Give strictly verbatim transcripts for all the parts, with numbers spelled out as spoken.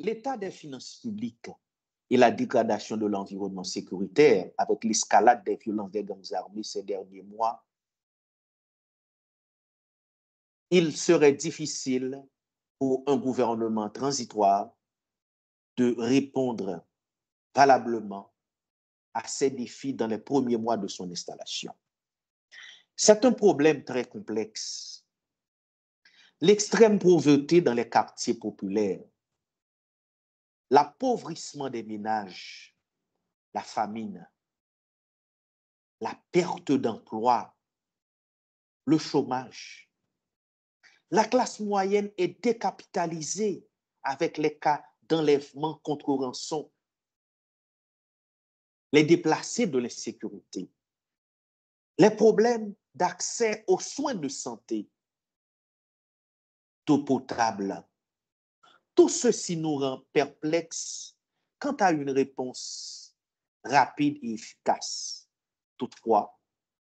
l'état des finances publiques et la dégradation de l'environnement sécuritaire avec l'escalade des violences des gangs armés ces derniers mois, il serait difficile pour un gouvernement transitoire de répondre valablement à ces défis dans les premiers mois de son installation. C'est un problème très complexe. L'extrême pauvreté dans les quartiers populaires, l'appauvrissement des ménages, la famine, la perte d'emploi, le chômage. La classe moyenne est décapitalisée avec les cas d'enlèvement contre rançon, les déplacés de l'insécurité, les problèmes d'accès aux soins de santé, d'eau potable. Tout ceci nous rend perplexes quant à une réponse rapide et efficace. Toutefois,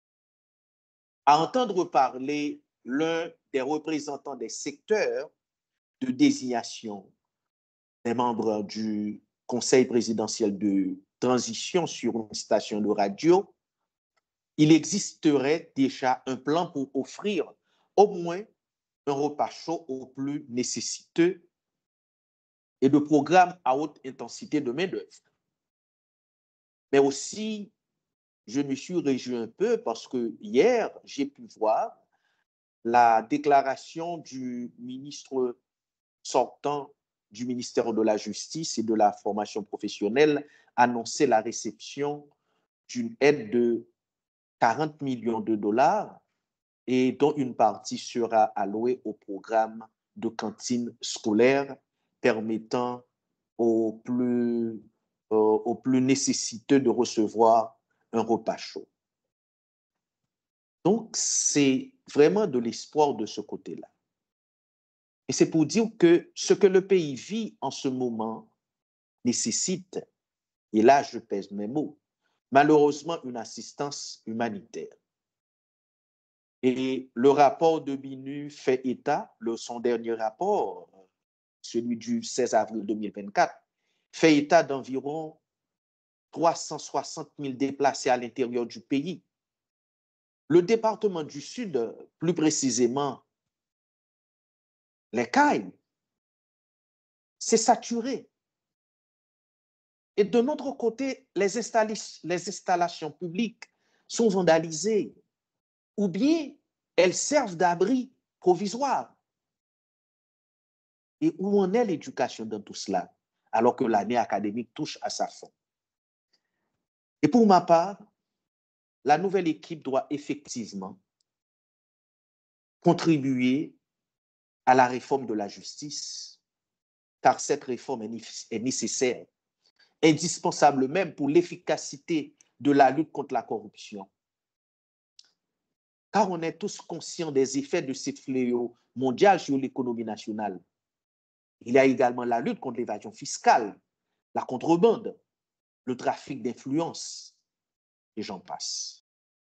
à entendre parler l'un des représentants des secteurs de désignation des membres du Conseil présidentiel de transition sur une station de radio, il existerait déjà un plan pour offrir au moins un repas chaud aux plus nécessiteux et de programmes à haute intensité de main-d'œuvre. Mais aussi, je me suis réjoui un peu parce que hier, j'ai pu voir la déclaration du ministre sortant du ministère de la Justice et de la formation professionnelle annoncer la réception d'une aide de quarante millions de dollars et dont une partie sera allouée au programme de cantine scolaire permettant aux plus, euh, aux plus nécessiteux de recevoir un repas chaud. Donc, c'est vraiment de l'espoir de ce côté-là. Et c'est pour dire que ce que le pays vit en ce moment nécessite, et là je pèse mes mots, malheureusement une assistance humanitaire. Et le rapport de l'ONU fait état, le, son dernier rapport, celui du seize avril deux mille vingt-quatre, fait état d'environ trois cent soixante mille déplacés à l'intérieur du pays. Le département du Sud, plus précisément les Cayes, c'est saturé. Et de notre côté, les, install les installations publiques sont vandalisées ou bien elles servent d'abri provisoire. Et où en est l'éducation dans tout cela, alors que l'année académique touche à sa fin? Et pour ma part, la nouvelle équipe doit effectivement contribuer à la réforme de la justice, car cette réforme est nécessaire, indispensable même pour l'efficacité de la lutte contre la corruption. Car on est tous conscients des effets de cette fléau mondial sur l'économie nationale. Il y a également la lutte contre l'évasion fiscale, la contrebande, le trafic d'influence, et j'en passe.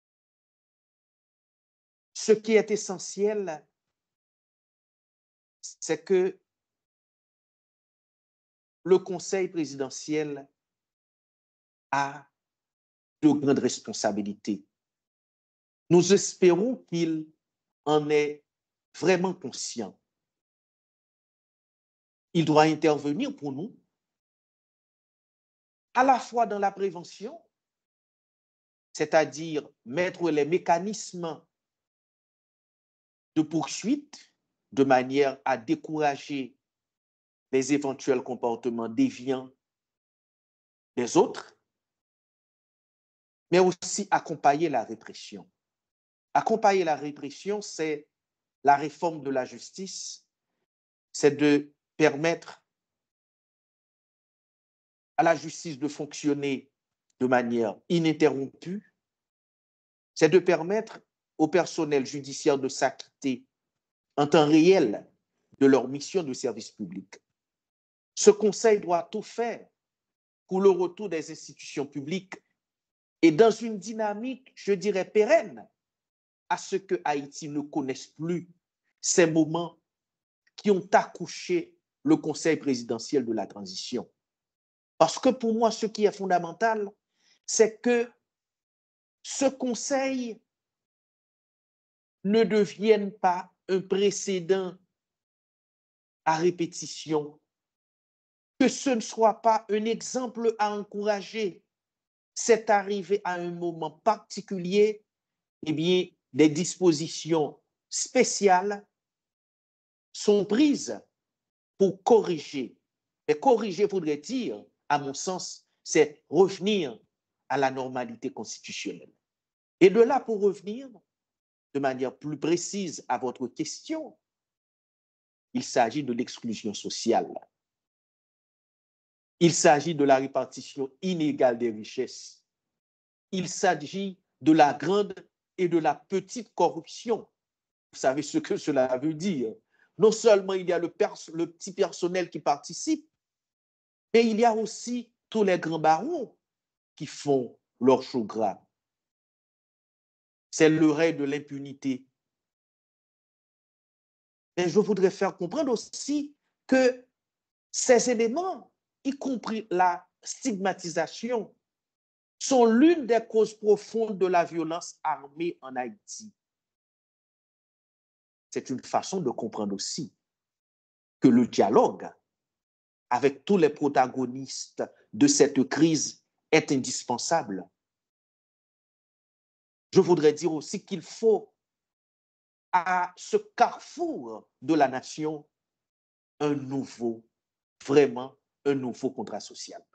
Ce qui est essentiel, c'est que le Conseil présidentiel a de grandes responsabilités. Nous espérons qu'il en est vraiment conscient. Il doit intervenir pour nous, à la fois dans la prévention, c'est-à-dire mettre les mécanismes de poursuite de manière à décourager les éventuels comportements déviants des autres, mais aussi accompagner la répression. Accompagner la répression, c'est la réforme de la justice, c'est de permettre à la justice de fonctionner de manière ininterrompue, c'est de permettre au personnel judiciaire de s'acquitter en temps réel de leur mission de service public. Ce conseil doit tout faire pour le retour des institutions publiques et dans une dynamique, je dirais, pérenne, à ce que Haïti ne connaisse plus ces moments qui ont accouché le Conseil présidentiel de la transition. Parce que pour moi, ce qui est fondamental, c'est que ce Conseil ne devienne pas un précédent à répétition, que ce ne soit pas un exemple à encourager. C'est arrivé à un moment particulier, eh bien, des dispositions spéciales sont prises pour corriger. Et corriger voudrait dire, à mon sens, c'est revenir à la normalité constitutionnelle. Et de là, pour revenir de manière plus précise à votre question, il s'agit de l'exclusion sociale. Il s'agit de la répartition inégale des richesses. Il s'agit de la grande et de la petite corruption. Vous savez ce que cela veut dire. Non seulement il y a le, le petit personnel qui participe, mais il y a aussi tous les grands barons qui font leur show gras. C'est le règne de l'impunité. Mais je voudrais faire comprendre aussi que ces éléments, y compris la stigmatisation, sont l'une des causes profondes de la violence armée en Haïti. C'est une façon de comprendre aussi que le dialogue avec tous les protagonistes de cette crise est indispensable. Je voudrais dire aussi qu'il faut, à ce carrefour de la nation, un nouveau, vraiment un nouveau contrat social.